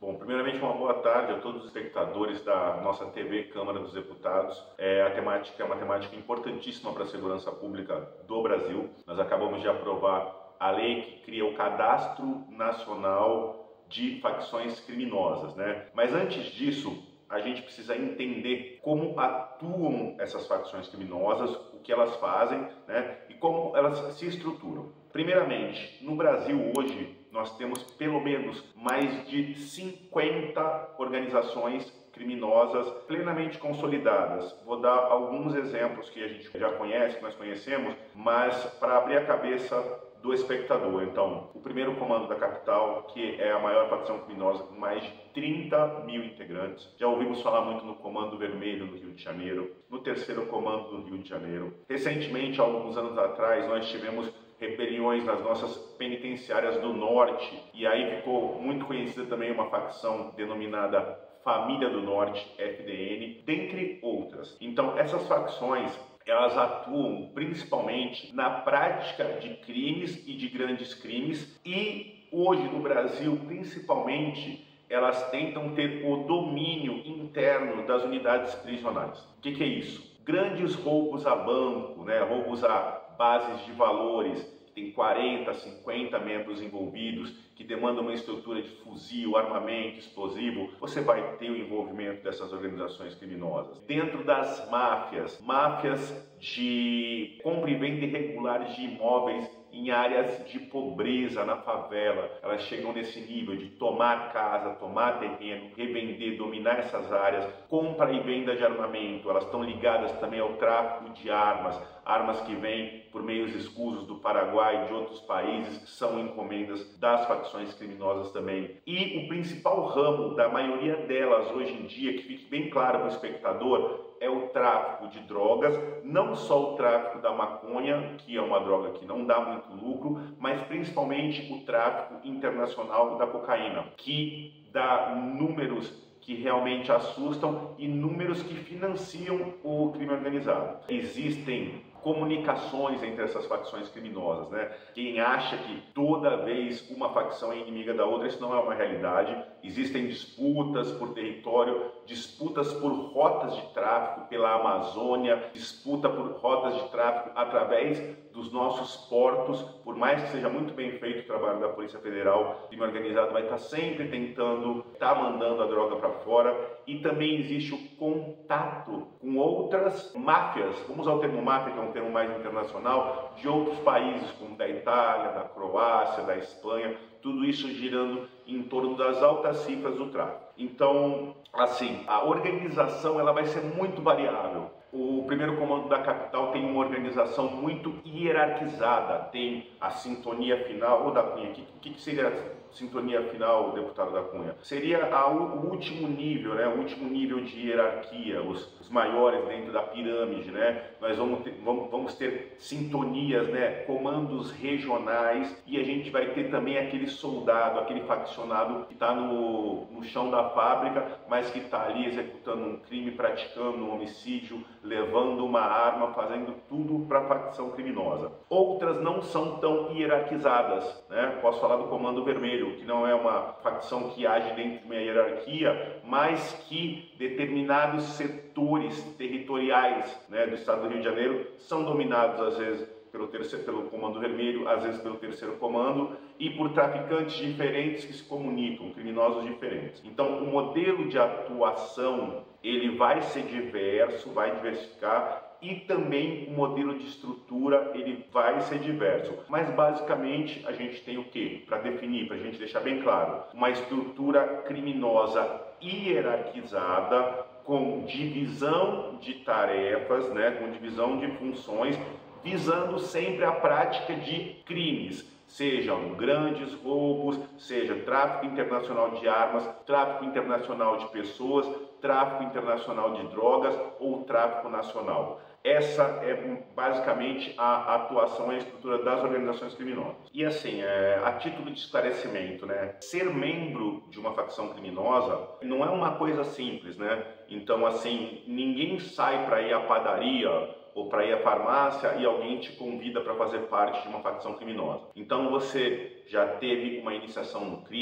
Bom, primeiramente uma boa tarde a todos os espectadores da nossa TV Câmara dos Deputados. A temática é uma temática importantíssima para a segurança pública do Brasil. Nós acabamos de aprovar a lei que cria o Cadastro Nacional de Facções Criminosas, né? Mas antes disso, a gente precisa entender como atuam essas facções criminosas, o que elas fazem, né? E como elas se estruturam. Primeiramente, no Brasil hoje, nós temos pelo menos mais de 50 organizações criminosas plenamente consolidadas. Vou dar alguns exemplos que a gente já conhece, que nós conhecemos, mas para abrir a cabeça do espectador. Então, o primeiro comando da capital, que é a maior facção criminosa com mais de 30 mil integrantes. Já ouvimos falar muito no Comando Vermelho no Rio de Janeiro, no terceiro comando do Rio de Janeiro. Recentemente, há alguns anos atrás, nós tivemos rebeliões nas nossas penitenciárias do Norte, e aí ficou muito conhecida também uma facção denominada Família do Norte, FDN, dentre outras. Então, essas facções, elas atuam principalmente na prática de crimes e de grandes crimes, e hoje no Brasil, principalmente, elas tentam ter o domínio interno das unidades prisionais. O que é isso? Grandes roubos a banco, né? Roubos a bases de valores, que tem 40, 50 membros envolvidos, que demandam uma estrutura de fuzil, armamento, explosivo, você vai ter o envolvimento dessas organizações criminosas. Dentro das máfias de compra e venda irregulares de imóveis em áreas de pobreza, na favela, elas chegam nesse nível de tomar casa, tomar terreno, revender, dominar essas áreas, compra e venda de armamento, elas estão ligadas também ao tráfico de armas, armas que vêm por meios escusos do Paraguai e de outros países, que são encomendas das facções criminosas também. E o principal ramo da maioria delas hoje em dia, que fique bem claro para o espectador, é o tráfico de drogas, não só o tráfico da maconha, que é uma droga que não dá muito lucro, mas principalmente o tráfico internacional da cocaína, que dá números que realmente assustam e números que financiam o crime organizado. Existem comunicações entre essas facções criminosas, né? Quem acha que toda vez uma facção é inimiga da outra, isso não é uma realidade. Existem disputas por território, disputas por rotas de tráfico pela Amazônia, disputa por rotas de tráfico através dos nossos portos. Por mais que seja muito bem feito o trabalho da Polícia Federal, o crime organizado vai estar sempre tentando mandando a droga para fora. E também existe o contato com outras máfias, vamos usar o termo máfia, que é um termo mais internacional, de outros países, como da Itália, da Croácia, da Espanha, tudo isso girando em torno das altas cifras do tráfico. Então, assim, a organização ela vai ser muito variável. O primeiro comando da capital tem uma organização muito hierarquizada, tem a sintonia final, ou da Cunha, o que seria a sintonia final, deputado da Cunha? Seria o último nível, né? O último nível de hierarquia, os maiores dentro da pirâmide, né? Nós vamos ter sintonias, né? Comandos regionais, e a gente vai ter também aquele soldado, aquele faccionado que está no chão da fábrica, mas que está ali executando um crime, praticando um homicídio, levando uma arma, fazendo tudo para a facção criminosa. Outras não são tão hierarquizadas, né? Posso falar do Comando Vermelho, que não é uma facção que age dentro de uma hierarquia, mas que determinados setores territoriais, né, do estado do Rio de Janeiro são dominados às vezes pelo Comando Vermelho, às vezes pelo terceiro comando, e por traficantes diferentes que se comunicam, criminosos diferentes. Então, o modelo de atuação, ele vai ser diverso, vai diversificar, e também o modelo de estrutura, ele vai ser diverso. Mas, basicamente, a gente tem o quê? Para definir, para a gente deixar bem claro, uma estrutura criminosa hierarquizada, com divisão de tarefas, né, com divisão de funções, visando sempre a prática de crimes, sejam grandes roubos, seja tráfico internacional de armas, tráfico internacional de pessoas, tráfico internacional de drogas ou tráfico nacional. Essa é basicamente a atuação e a estrutura das organizações criminosas. E assim, a título de esclarecimento, né, ser membro de uma facção criminosa não é uma coisa simples, né? Então, assim, ninguém sai para ir à padaria ou para ir à farmácia e alguém te convida para fazer parte de uma facção criminosa. Então você já teve uma iniciação no crime,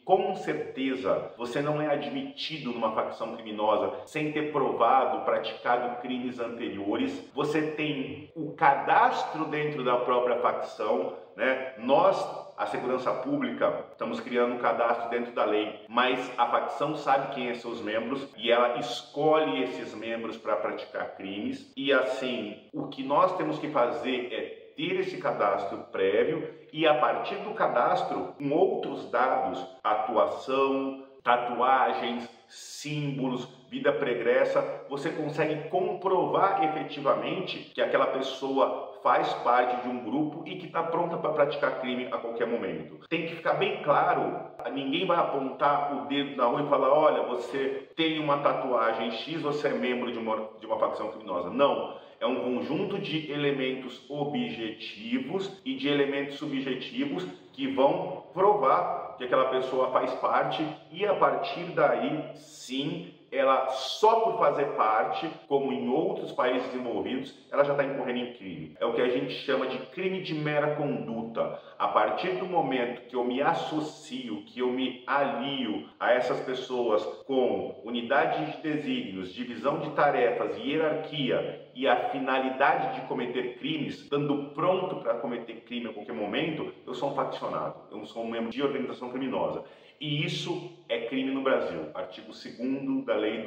com certeza você não é admitido numa facção criminosa sem ter provado, praticado crimes anteriores. Você tem o cadastro dentro da própria facção, né? Nós, a segurança pública, estamos criando um cadastro dentro da lei, mas a facção sabe quem são seus membros e ela escolhe esses membros para praticar crimes. E assim, o que nós temos que fazer é ter esse cadastro prévio e a partir do cadastro, com outros dados, atuação, tatuagens, símbolos, vida pregressa, você consegue comprovar efetivamente que aquela pessoa faz parte de um grupo e que está pronta para praticar crime a qualquer momento. Tem que ficar bem claro, ninguém vai apontar o dedo na rua e falar, olha, você tem uma tatuagem X, você é membro de uma facção criminosa. Não. É um conjunto de elementos objetivos e de elementos subjetivos que vão provar que aquela pessoa faz parte e a partir daí, sim, ela só por fazer parte, como em outros países desenvolvidos, ela já está incorrendo em crime. É o que a gente chama de crime de mera conduta. A partir do momento que eu me associo, que eu me alio a essas pessoas com unidade de desígnios, divisão de tarefas, hierarquia e a finalidade de cometer crimes, estando pronto para cometer crime a qualquer momento, eu sou um faccionado, eu sou um membro de organização criminosa. E isso é crime no Brasil. Artigo 2º da Lei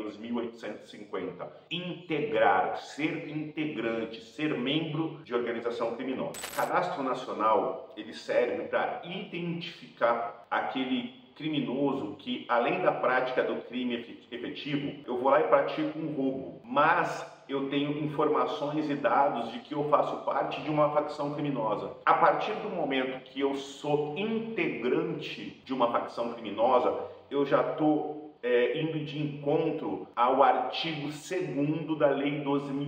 2.850. Integrar, ser integrante, ser membro de organização criminosa. O Cadastro Nacional, ele serve para identificar aquele criminoso que, além da prática do crime efetivo, eu vou lá e pratico um roubo, mas eu tenho informações e dados de que eu faço parte de uma facção criminosa. A partir do momento que eu sou integrante de uma facção criminosa, eu já estou indo de encontro ao artigo 2º da Lei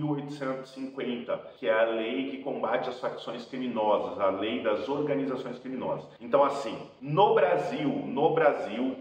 12.850, que é a lei que combate as facções criminosas, a lei das organizações criminosas. Então, assim, no Brasil,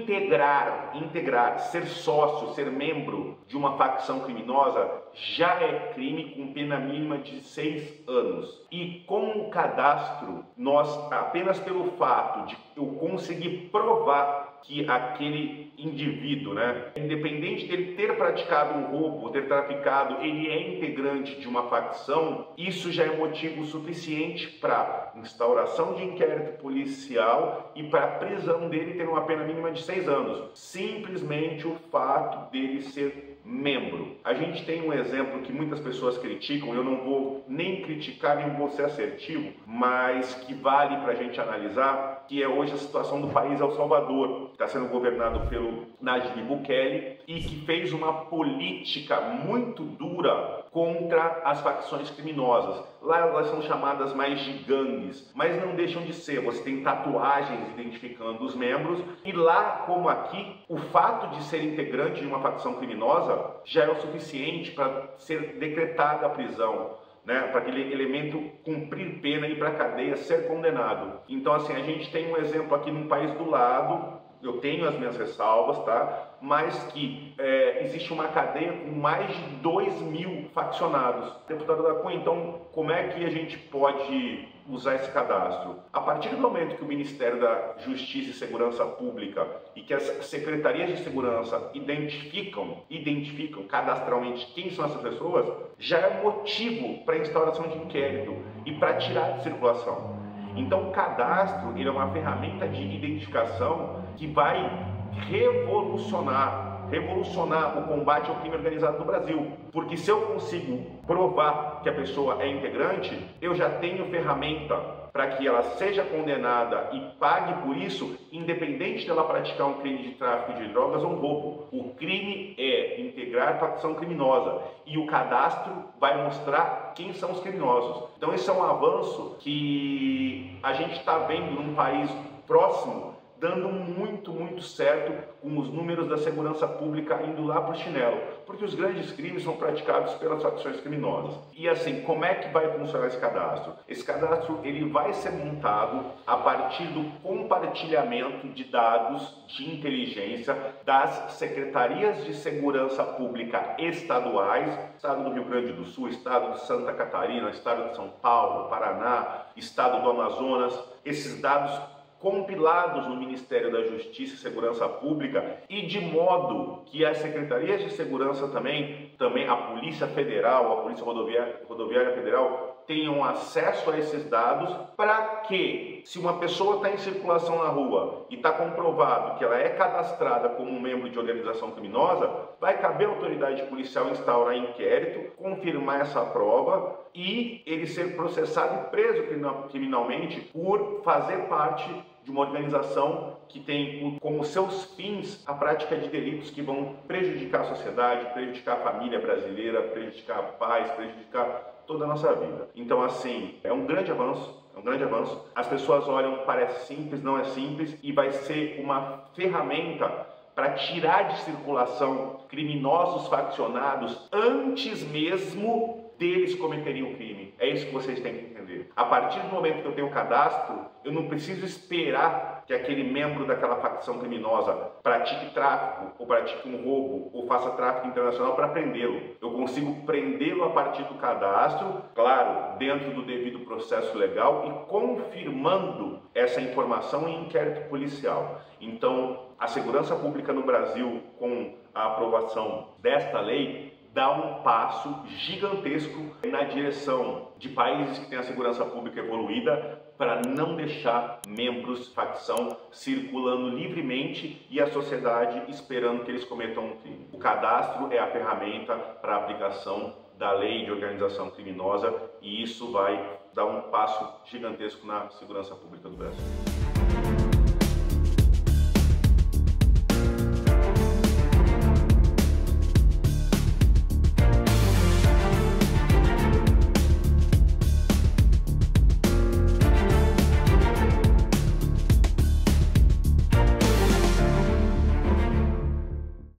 integrar, ser sócio, ser membro de uma facção criminosa já é crime com pena mínima de 6 anos. E com o cadastro, nós, apenas pelo fato de eu conseguir provar que aquele indivíduo, né, independente dele ter praticado um roubo, ter traficado, ele é integrante de uma facção, isso já é motivo suficiente para instauração de inquérito policial e para a prisão dele ter uma pena mínima de 6 anos. Simplesmente o fato dele ser membro. A gente tem um exemplo que muitas pessoas criticam, eu não vou nem criticar, nem vou ser assertivo, mas que vale para a gente analisar, que é hoje a situação do país El Salvador, que está sendo governado pelo Nayib Bukele e que fez uma política muito dura contra as facções criminosas. Lá elas são chamadas mais de gangues, mas não deixam de ser. Você tem tatuagens identificando os membros e lá, como aqui, o fato de ser integrante de uma facção criminosa já é o suficiente para ser decretada a prisão, né, para aquele elemento cumprir pena e ir para a cadeia, ser condenado. Então, assim, a gente tem um exemplo aqui num país do lado, eu tenho as minhas ressalvas, tá? Mas que existe uma cadeia com mais de 2.000 faccionados. Deputado da Cunha, então como é que a gente pode usar esse cadastro? A partir do momento que o Ministério da Justiça e Segurança Pública e que as secretarias de segurança identificam cadastralmente quem são essas pessoas, já é motivo para instauração de inquérito e para tirar de circulação. Então o cadastro, ele é uma ferramenta de identificação que vai revolucionar o combate ao crime organizado no Brasil. Porque se eu consigo provar que a pessoa é integrante, eu já tenho ferramenta para que ela seja condenada e pague por isso, independente dela praticar um crime de tráfico de drogas ou um roubo. O crime é integrar facção criminosa e o cadastro vai mostrar quem são os criminosos. Então esse é um avanço que a gente está vendo num país próximo, dando muito certo com os números da segurança pública indo lá para o chinelo, porque os grandes crimes são praticados pelas facções criminosas. E assim, como é que vai funcionar esse cadastro? Esse cadastro ele vai ser montado a partir do compartilhamento de dados de inteligência das secretarias de segurança pública estaduais, Estado do Rio Grande do Sul, Estado de Santa Catarina, Estado de São Paulo, Paraná, Estado do Amazonas. Esses dados compilados no Ministério da Justiça e Segurança Pública, e de modo que as secretarias de segurança também a Polícia Federal, a Polícia Rodoviária Federal, tenham acesso a esses dados, para que, se uma pessoa está em circulação na rua e está comprovado que ela é cadastrada como um membro de organização criminosa, vai caber à autoridade policial instaurar inquérito, confirmar essa prova e ele ser processado e preso criminalmente por fazer parte de uma organização que tem como seus fins a prática de delitos que vão prejudicar a sociedade, prejudicar a família brasileira, prejudicar a paz, prejudicar toda a nossa vida. Então, assim, é um grande avanço. As pessoas olham, parece simples, não é simples, e vai ser uma ferramenta para tirar de circulação criminosos faccionados antes mesmo deles cometerem o crime. É isso que vocês têm que entender. A partir do momento que eu tenho o cadastro, eu não preciso esperar que aquele membro daquela facção criminosa pratique tráfico, ou pratique um roubo, ou faça tráfico internacional para prendê-lo. Eu consigo prendê-lo a partir do cadastro, claro, dentro do devido processo legal e confirmando essa informação em inquérito policial. Então, a segurança pública no Brasil, com a aprovação desta lei, dá um passo gigantesco na direção de países que têm a segurança pública evoluída, para não deixar membros facção circulando livremente e a sociedade esperando que eles cometam um crime. O cadastro é a ferramenta para a aplicação da lei de organização criminosa, e isso vai dar um passo gigantesco na segurança pública do Brasil.